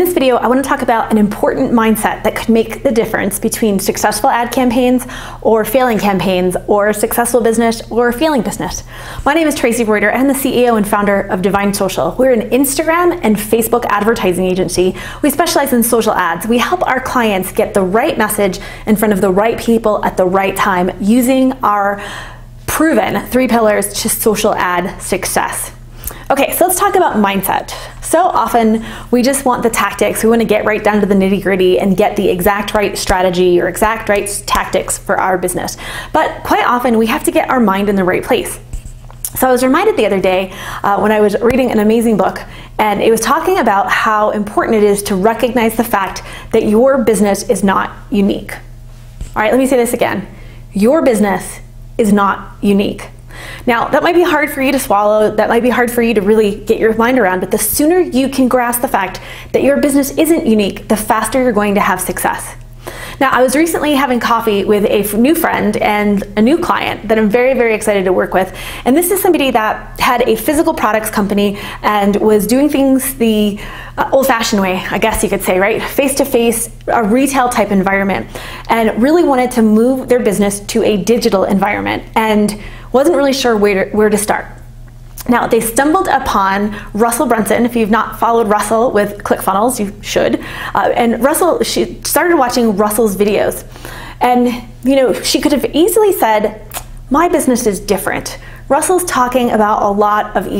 this video, I want to talk about an important mindset that could make the difference between successful ad campaigns or failing campaigns, or a successful business or a failing business. My name is Tracy Reuter. I'm the CEO and founder of Divine Social. We're an Instagram and Facebook advertising agency. We specialize in social ads. We help our clients get the right message in front of the right people at the right time using our proven 3 pillars to social ad success. Okay, so let's talk about mindset. So often we just want the tactics. We want to get right down to the nitty-gritty and get the exact right strategy or exact right tactics for our business. But quite often we have to get our mind in the right place. So I was reminded the other day when I was reading an amazing book, and it was talking about how important it is to recognize the fact that your business is not unique. All right, let me say this again. Your business is not unique. Now, that might be hard for you to swallow, that might be hard for you to really get your mind around, but the sooner you can grasp the fact that your business isn't unique, the faster you're going to have success. Now, I was recently having coffee with a new friend and a new client that I'm very, very excited to work with. And this is somebody that had a physical products company and was doing things the old-fashioned way, I guess you could say, right? Face-to-face, a retail type environment, and really wanted to move their business to a digital environment and wasn't really sure where to start. Now, they stumbled upon Russell Brunson. If you've not followed Russell with ClickFunnels, you should. And she started watching Russell's videos. And she could have easily said, my business is different. Russell's talking about a lot of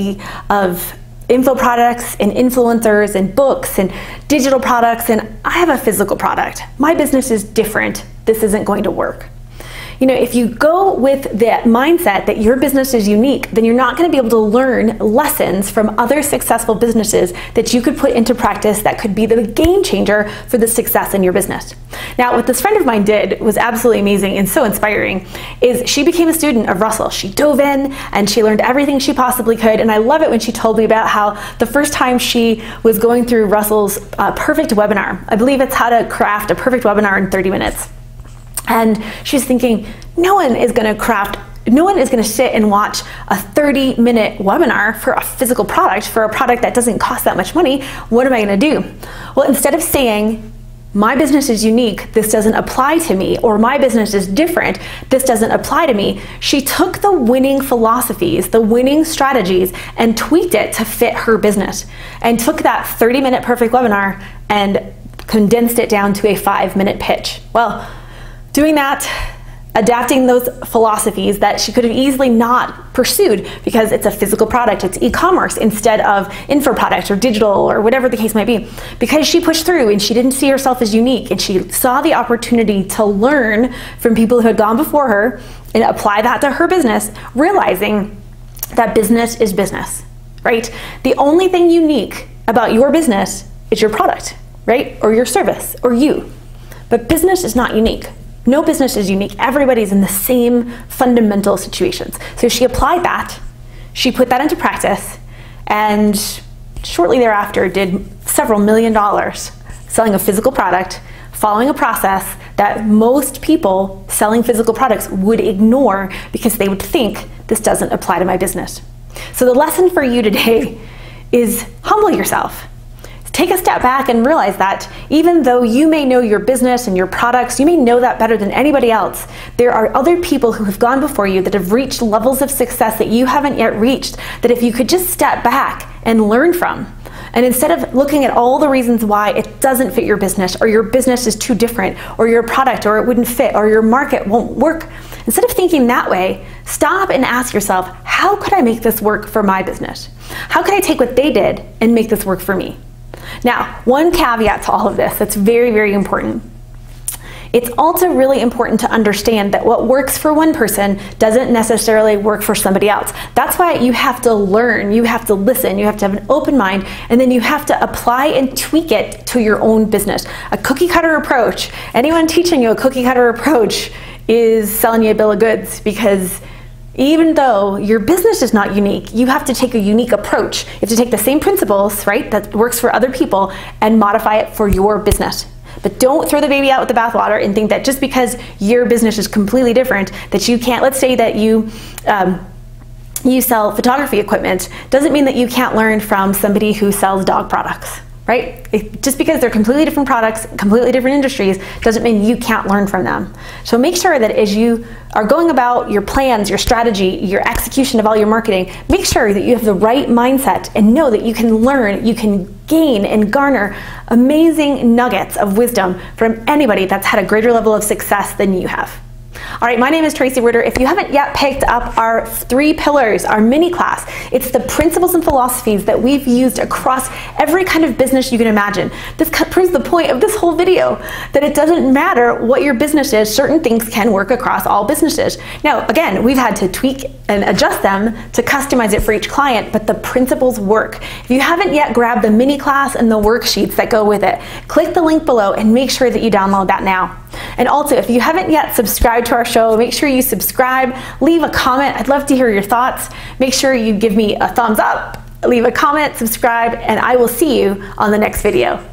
info products and influencers and books and digital products, and I have a physical product. My business is different. This isn't going to work. If you go with that mindset that your business is unique, then you're not going to be able to learn lessons from other successful businesses that you could put into practice that could be the game changer for the success in your business. Now, what this friend of mine did was absolutely amazing and so inspiring, is she became a student of Russell. She dove in and she learned everything she possibly could. And I love it when she told me about how the first time she was going through Russell's perfect webinar, I believe it's how to craft a perfect webinar in 30 minutes. And she's thinking, no one is going to sit and watch a 30-minute webinar for a physical product, for a product that doesn't cost that much money. What am I going to do? Well, instead of saying, my business is unique, this doesn't apply to me, or my business is different, this doesn't apply to me, she took the winning philosophies, the winning strategies, and tweaked it to fit her business, and took that 30-minute perfect webinar and condensed it down to a 5-minute pitch. Well, doing that, adapting those philosophies that she could have easily not pursued because it's a physical product, it's e-commerce instead of info product or digital or whatever the case might be. Because she pushed through and she didn't see herself as unique, and she saw the opportunity to learn from people who had gone before her and apply that to her business, realizing that business is business, right? The only thing unique about your business is your product, right? Or your service, or you. But business is not unique. No business is unique. Everybody's in the same fundamental situations. So she applied that, she put that into practice, and shortly thereafter did several $1 million selling a physical product, following a process that most people selling physical products would ignore because they would think this doesn't apply to my business. So the lesson for you today is humble yourself. Take a step back and realize that even though you may know your business and your products, you may know that better than anybody else, there are other people who have gone before you that have reached levels of success that you haven't yet reached, that if you could just step back and learn from. And instead of looking at all the reasons why it doesn't fit your business, or your business is too different, or your product, or it wouldn't fit, or your market won't work, instead of thinking that way, stop and ask yourself, how could I make this work for my business? How could I take what they did and make this work for me? Now, one caveat to all of this that's very, very important. It's also really important to understand that what works for one person doesn't necessarily work for somebody else. That's why you have to learn, you have to listen, you have to have an open mind, and then you have to apply and tweak it to your own business. A cookie cutter approach, anyone teaching you a cookie cutter approach is selling you a bill of goods, because even though your business is not unique, you have to take a unique approach. You have to take the same principles, right, that works for other people and modify it for your business. But don't throw the baby out with the bathwater and think that just because your business is completely different, that you can't, let's say that you sell photography equipment, doesn't mean that you can't learn from somebody who sells dog products, right? Just because they're completely different products, completely different industries, doesn't mean you can't learn from them. So make sure that as you are going about your plans, your strategy, your execution of all your marketing, make sure that you have the right mindset and know that you can learn, you can gain and garner amazing nuggets of wisdom from anybody that's had a greater level of success than you have. All right, my name is Tracy Reuter. If you haven't yet picked up our 3 pillars, our mini class, it's the principles and philosophies that we've used across every kind of business you can imagine. This proves the point of this whole video, that it doesn't matter what your business is, certain things can work across all businesses. Now, again, we've had to tweak and adjust them to customize it for each client, but the principles work. If you haven't yet grabbed the mini class and the worksheets that go with it, click the link below and make sure that you download that now. And also, if you haven't yet subscribed to our show, make sure you subscribe, leave a comment. I'd love to hear your thoughts. Make sure you give me a thumbs up, leave a comment, subscribe, and I will see you on the next video.